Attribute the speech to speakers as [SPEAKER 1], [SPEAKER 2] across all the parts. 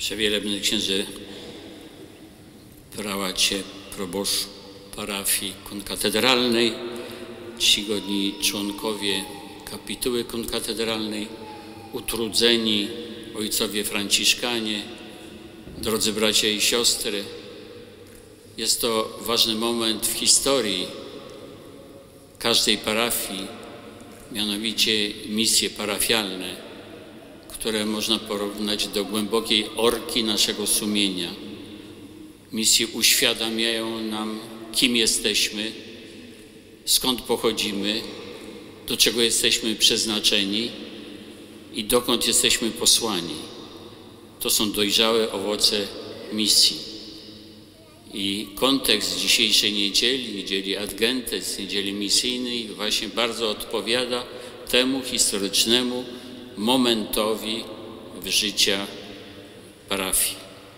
[SPEAKER 1] Przewielebny księże prałacie, proboszczu parafii konkatedralnej, czcigodni członkowie kapituły konkatedralnej, utrudzeni ojcowie franciszkanie, drodzy bracia i siostry. Jest to ważny moment w historii każdej parafii, mianowicie misje parafialne, które można porównać do głębokiej orki naszego sumienia. Misje uświadamiają nam, kim jesteśmy, skąd pochodzimy, do czego jesteśmy przeznaczeni i dokąd jesteśmy posłani. To są dojrzałe owoce misji. I kontekst dzisiejszej niedzieli, niedzieli Adgentes, niedzieli misyjnej właśnie bardzo odpowiada temu historycznemu momentowi w życia parafii.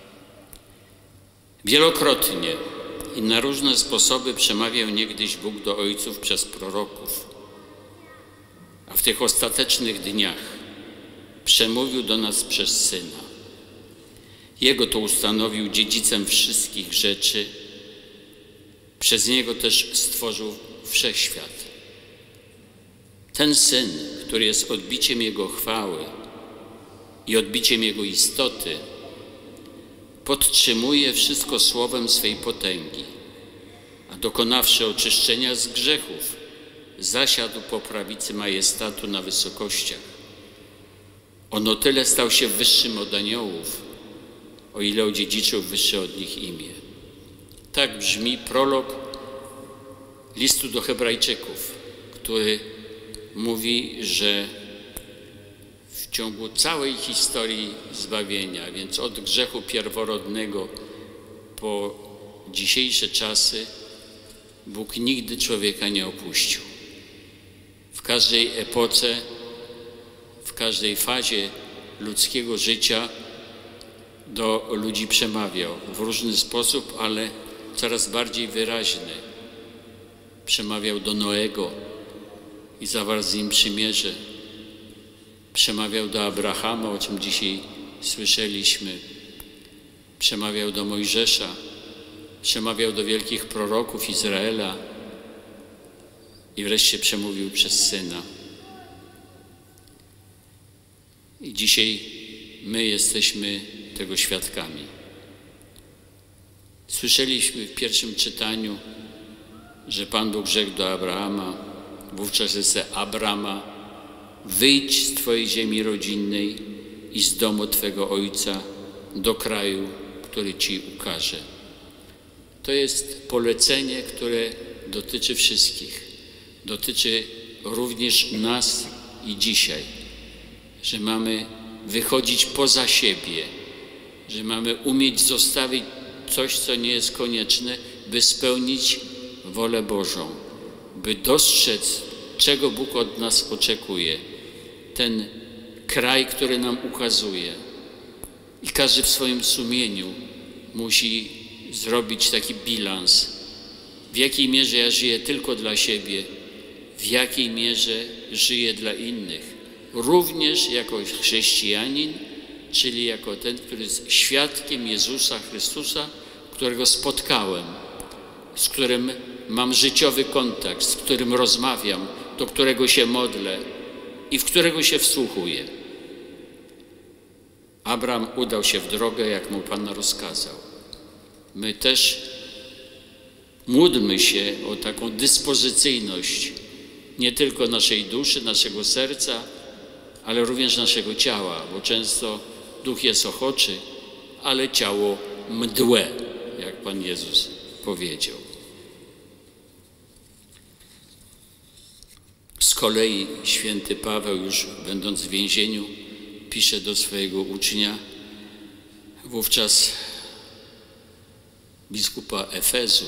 [SPEAKER 1] Wielokrotnie i na różne sposoby przemawiał niegdyś Bóg do ojców przez proroków, a w tych ostatecznych dniach przemówił do nas przez Syna. Jego to ustanowił dziedzicem wszystkich rzeczy, przez Niego też stworzył wszechświat. Ten Syn, który jest odbiciem Jego chwały i odbiciem Jego istoty, podtrzymuje wszystko słowem swej potęgi, a dokonawszy oczyszczenia z grzechów, zasiadł po prawicy majestatu na wysokościach. On o tyle stał się wyższym od aniołów, o ile odziedziczył wyższe od nich imię. Tak brzmi prolog listu do Hebrajczyków, który mówi, że w ciągu całej historii zbawienia, więc od grzechu pierworodnego po dzisiejsze czasy, Bóg nigdy człowieka nie opuścił. W każdej epoce, w każdej fazie ludzkiego życia do ludzi przemawiał w różny sposób, ale coraz bardziej wyraźny. Przemawiał do Noego i zawarł z nim przymierze. Przemawiał do Abrahama, o czym dzisiaj słyszeliśmy. Przemawiał do Mojżesza. Przemawiał do wielkich proroków Izraela i wreszcie przemówił przez Syna. I dzisiaj my jesteśmy tego świadkami. Słyszeliśmy w pierwszym czytaniu, że Pan Bóg rzekł do Abrahama, wówczas jest Abrama, wyjdź z Twojej ziemi rodzinnej i z domu Twego ojca do kraju, który Ci ukaże. To jest polecenie, które dotyczy wszystkich. Dotyczy również nas i dzisiaj, że mamy wychodzić poza siebie, że mamy umieć zostawić coś, co nie jest konieczne, by spełnić wolę Bożą, by dostrzec, czego Bóg od nas oczekuje. Ten kraj, który nam ukazuje. I każdy w swoim sumieniu musi zrobić taki bilans. W jakiej mierze ja żyję tylko dla siebie, w jakiej mierze żyję dla innych. Również jako chrześcijanin, czyli jako ten, który jest świadkiem Jezusa Chrystusa, którego spotkałem, z którym mam życiowy kontakt, z którym rozmawiam, do którego się modlę i w którego się wsłuchuję. Abram udał się w drogę, jak mu Pan rozkazał. My też módlmy się o taką dyspozycyjność nie tylko naszej duszy, naszego serca, ale również naszego ciała, bo często duch jest ochoczy, ale ciało mdłe, jak Pan Jezus powiedział. Z kolei święty Paweł, już będąc w więzieniu, pisze do swojego ucznia, wówczas biskupa Efezu: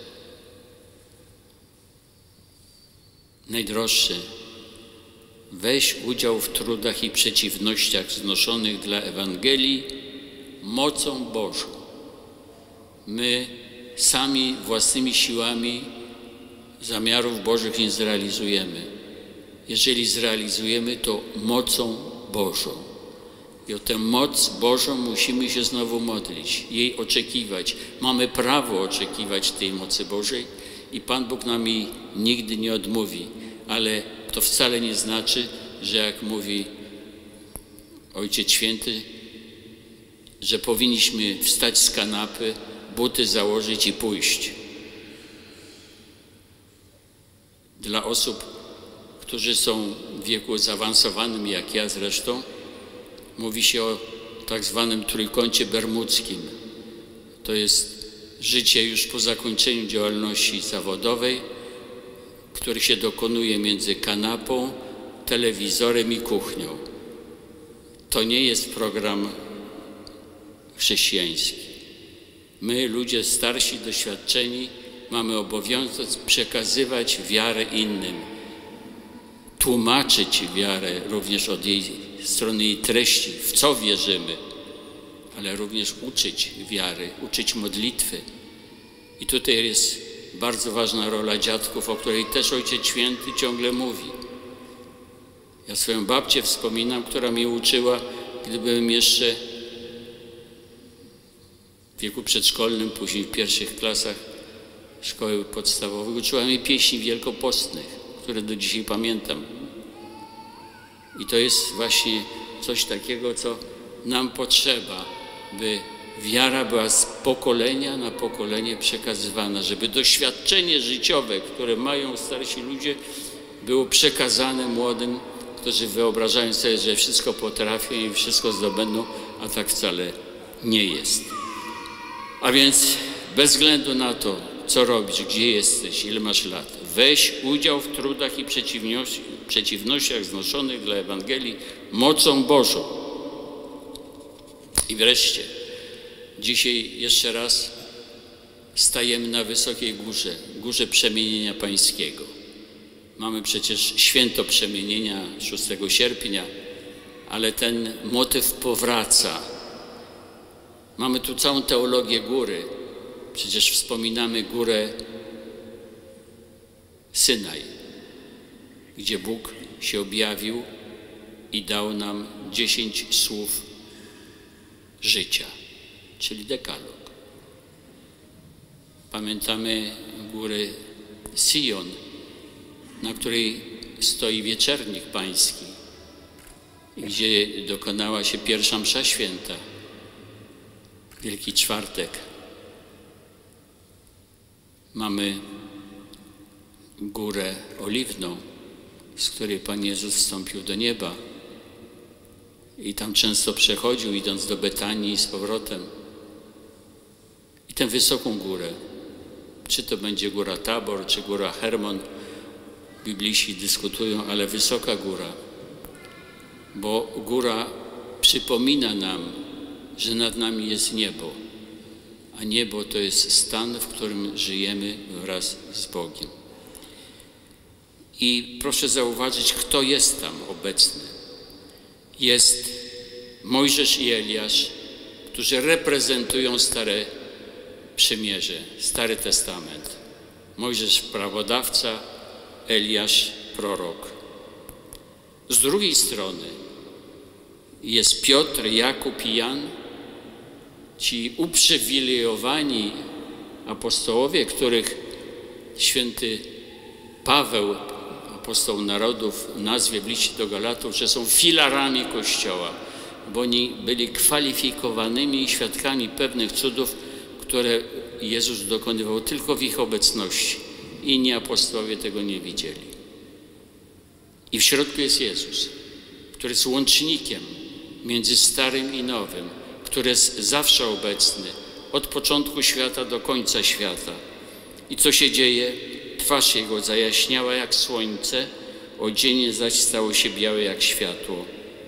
[SPEAKER 1] najdroższy, weź udział w trudach i przeciwnościach znoszonych dla Ewangelii mocą Bożą. My sami własnymi siłami zamiarów Bożych nie zrealizujemy. Jeżeli zrealizujemy, to mocą Bożą. I o tę moc Bożą musimy się znowu modlić, jej oczekiwać. Mamy prawo oczekiwać tej mocy Bożej i Pan Bóg nam jej nigdy nie odmówi. Ale to wcale nie znaczy, że jak mówi Ojciec Święty, że powinniśmy wstać z kanapy, buty założyć i pójść. Dla osób, którzy są w wieku zaawansowanym, jak ja zresztą, mówi się o tak zwanym trójkącie bermudzkim. To jest życie już po zakończeniu działalności zawodowej, który się dokonuje między kanapą, telewizorem i kuchnią. To nie jest program chrześcijański. My, ludzie starsi, doświadczeni, mamy obowiązek przekazywać wiarę innym, tłumaczyć wiarę również od jej strony jej treści, w co wierzymy, ale również uczyć wiary, uczyć modlitwy. I tutaj jest bardzo ważna rola dziadków, o której też Ojciec Święty ciągle mówi. Ja swoją babcię wspominam, która mnie uczyła, gdy byłem jeszcze w wieku przedszkolnym, później w pierwszych klasach szkoły podstawowej. Uczyła mnie pieśni wielkopostnych, które do dzisiaj pamiętam. I to jest właśnie coś takiego, co nam potrzeba, by wiara była z pokolenia na pokolenie przekazywana, żeby doświadczenie życiowe, które mają starsi ludzie, było przekazane młodym, którzy wyobrażają sobie, że wszystko potrafią i wszystko zdobędą, a tak wcale nie jest. A więc bez względu na to, co robisz, gdzie jesteś, ile masz lat, weź udział w trudach i przeciwnościach znoszonych dla Ewangelii mocą Bożą. I wreszcie, dzisiaj jeszcze raz stajemy na wysokiej górze, górze Przemienienia Pańskiego. Mamy przecież święto Przemienienia 6 sierpnia, ale ten motyw powraca. Mamy tu całą teologię góry. Przecież wspominamy górę Synaj, gdzie Bóg się objawił i dał nam 10 słów życia, czyli dekalog. Pamiętamy góry Sion, na której stoi wieczernik pański, gdzie dokonała się pierwsza msza święta, Wielki Czwartek. Mamy górę Oliwną, z której Pan Jezus wstąpił do nieba i tam często przechodził, idąc do Betanii i z powrotem. I tę wysoką górę, czy to będzie góra Tabor, czy góra Hermon, bibliści dyskutują, ale wysoka góra, bo góra przypomina nam, że nad nami jest niebo, a niebo to jest stan, w którym żyjemy wraz z Bogiem. I proszę zauważyć, kto jest tam obecny. Jest Mojżesz i Eliasz, którzy reprezentują Stare Przymierze, Stary Testament. Mojżesz prawodawca, Eliasz prorok. Z drugiej strony jest Piotr, Jakub i Jan, ci uprzywilejowani apostołowie, których święty Paweł, apostoł narodów, nazwie w liście do Galatów, że są filarami Kościoła, bo oni byli kwalifikowanymi świadkami pewnych cudów, które Jezus dokonywał tylko w ich obecności. Inni apostołowie tego nie widzieli. I w środku jest Jezus, który jest łącznikiem między Starym i Nowym, który jest zawsze obecny, od początku świata do końca świata. I co się dzieje? Twarz Jego zajaśniała jak słońce, odzienie zaś stało się białe jak światło.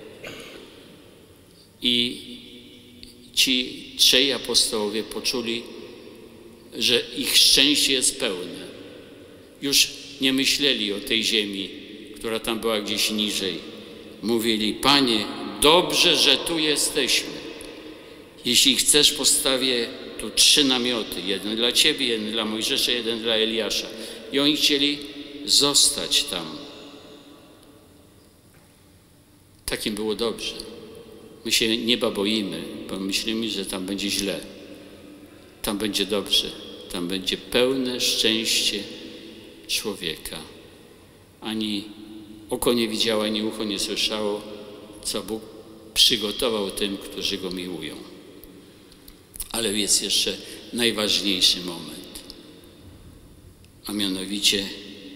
[SPEAKER 1] I ci trzej apostołowie poczuli, że ich szczęście jest pełne. Już nie myśleli o tej ziemi, która tam była gdzieś niżej. Mówili: Panie, dobrze, że tu jesteśmy. Jeśli chcesz, postawię tu 3 namioty. Jeden dla Ciebie, jeden dla Mojżesza, jeden dla Eliasza. I oni chcieli zostać tam. Tak im było dobrze. My się nieba boimy, bo myślimy, że tam będzie źle, tam będzie dobrze, tam będzie pełne szczęście człowieka. Ani oko nie widziało, ani ucho nie słyszało, co Bóg przygotował tym, którzy Go miłują. Ale jest jeszcze najważniejszy moment, a mianowicie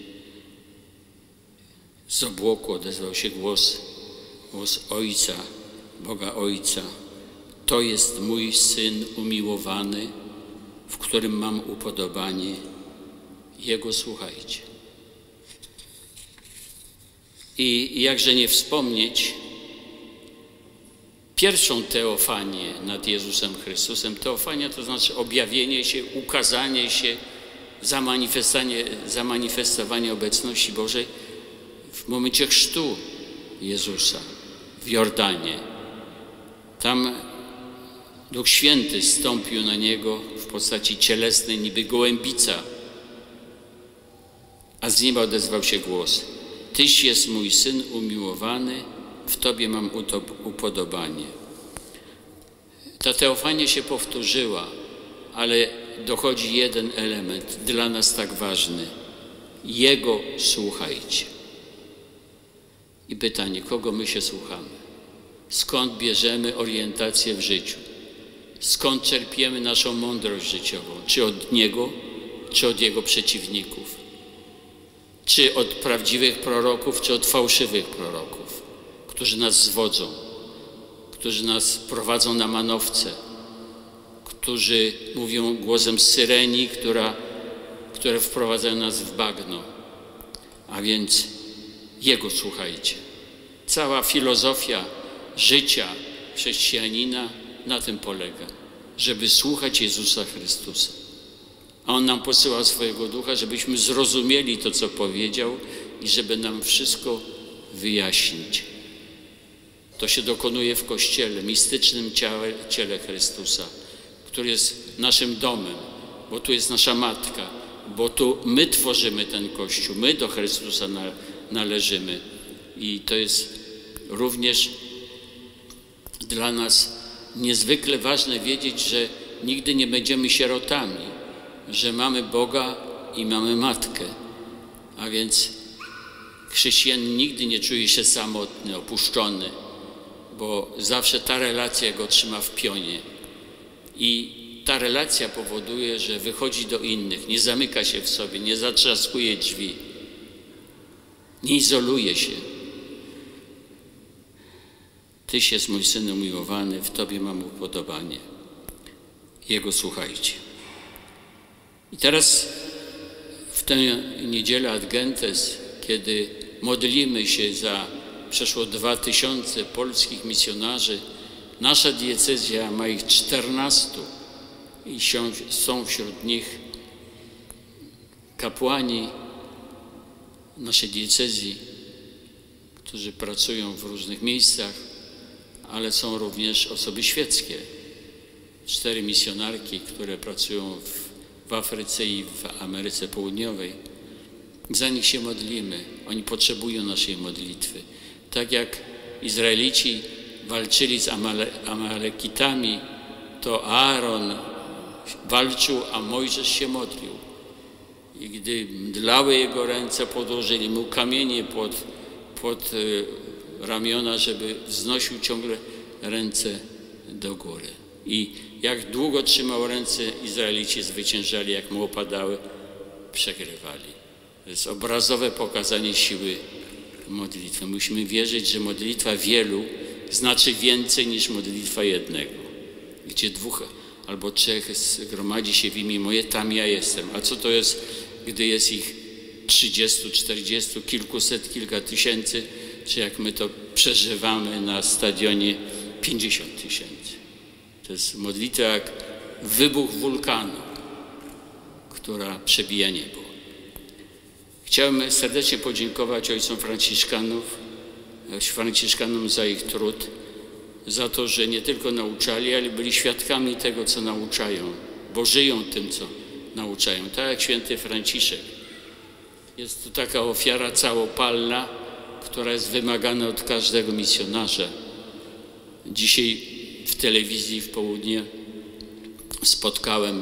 [SPEAKER 1] z obłoku odezwał się głos Ojca, Boga Ojca. To jest mój Syn umiłowany, w którym mam upodobanie. Jego słuchajcie. I jakże nie wspomnieć pierwszą teofanię nad Jezusem Chrystusem. Teofania to znaczy objawienie się, ukazanie się, zamanifestowanie obecności Bożej w momencie chrztu Jezusa w Jordanie. Tam Duch Święty zstąpił na Niego w postaci cielesnej, niby gołębica, a z nieba odezwał się głos: Tyś jest mój Syn umiłowany, w Tobie mam upodobanie. Ta teofania się powtórzyła, ale dochodzi jeden element dla nas tak ważny. Jego słuchajcie. I pytanie, kogo my się słuchamy? Skąd bierzemy orientację w życiu? Skąd czerpiemy naszą mądrość życiową? Czy od Niego, czy od Jego przeciwników? Czy od prawdziwych proroków, czy od fałszywych proroków, którzy nas zwodzą, którzy nas prowadzą na manowce, którzy mówią głosem syreni, które wprowadzają nas w bagno. A więc Jego słuchajcie. Cała filozofia życia chrześcijanina na tym polega, żeby słuchać Jezusa Chrystusa. A On nam posyła swojego Ducha, żebyśmy zrozumieli to, co powiedział i żeby nam wszystko wyjaśnić. To się dokonuje w Kościele, mistycznym ciele Chrystusa, który jest naszym domem, bo tu jest nasza Matka, bo tu my tworzymy ten Kościół, my do Chrystusa należymy. I to jest również dla nas niezwykle ważne wiedzieć, że nigdy nie będziemy sierotami, że mamy Boga i mamy Matkę. A więc chrześcijanin nigdy nie czuje się samotny, opuszczony, bo zawsze ta relacja go trzyma w pionie. I ta relacja powoduje, że wychodzi do innych, nie zamyka się w sobie, nie zatrzaskuje drzwi, nie izoluje się. Tyś jest mój Syn umiłowany, w Tobie mam upodobanie. Jego słuchajcie. I teraz w tę niedzielę Ad Gentes, kiedy modlimy się za przeszło 2000 polskich misjonarzy, nasza diecezja ma ich 14 i są wśród nich kapłani naszej diecezji, którzy pracują w różnych miejscach, ale są również osoby świeckie. 4 misjonarki, które pracują w Afryce i w Ameryce Południowej. Za nich się modlimy. Oni potrzebują naszej modlitwy. Tak jak Izraelici walczyli z Amalekitami, to Aaron walczył, a Mojżesz się modlił. I gdy mdlały jego ręce, podłożyli mu kamienie pod ramiona, żeby wznosił ciągle ręce do góry. I jak długo trzymał ręce, Izraelici zwyciężali, jak mu opadały, przegrywali. To jest obrazowe pokazanie siły modlitwy. Musimy wierzyć, że modlitwa wielu znaczy więcej niż modlitwa jednego. Gdzie 2 albo 3 zgromadzi się w imię moje, tam ja jestem. A co to jest, gdy jest ich 30, 40, kilkuset, kilka tysięcy, czy jak my to przeżywamy na stadionie 50 000. To jest modlitwa jak wybuch wulkanu, która przebija niebo. Chciałem serdecznie podziękować ojcom Franciszkanom za ich trud, za to, że nie tylko nauczali, ale byli świadkami tego, co nauczają, bo żyją tym, co nauczają. Tak jak święty Franciszek. Jest to taka ofiara całopalna, która jest wymagana od każdego misjonarza. Dzisiaj w telewizji w południe spotkałem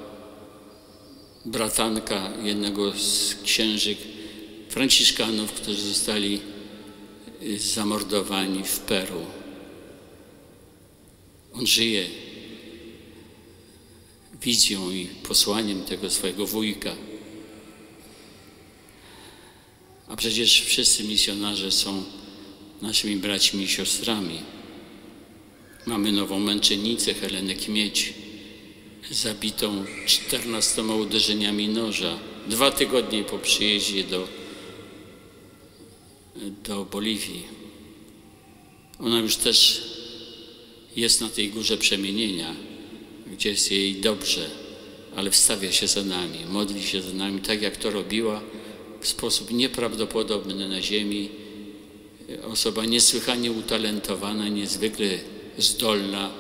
[SPEAKER 1] bratanka jednego z księży franciszkanów, którzy zostali zamordowani w Peru. On żyje wizją i posłaniem tego swojego wujka. A przecież wszyscy misjonarze są naszymi braćmi i siostrami. Mamy nową męczennicę, Helenę Kmieć, zabitą 14 uderzeniami noża 2 tygodnie po przyjeździe do Boliwii. Ona już też jest na tej górze przemienienia, gdzie jest jej dobrze, ale wstawia się za nami, modli się za nami, tak jak to robiła w sposób nieprawdopodobny na ziemi. Osoba niesłychanie utalentowana, niezwykle zdolna,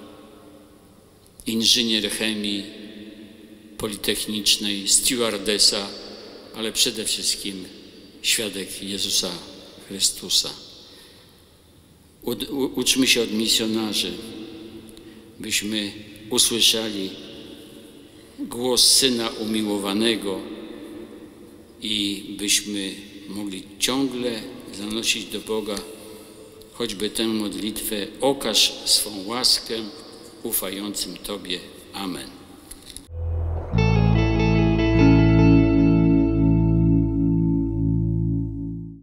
[SPEAKER 1] inżynier chemii politechnicznej, stewardesa, ale przede wszystkim świadek Jezusa Chrystusa. Uczmy się od misjonarzy, byśmy usłyszeli głos Syna Umiłowanego i byśmy mogli ciągle zanosić do Boga choćby tę modlitwę: okaż swą łaskę ufającym Tobie. Amen.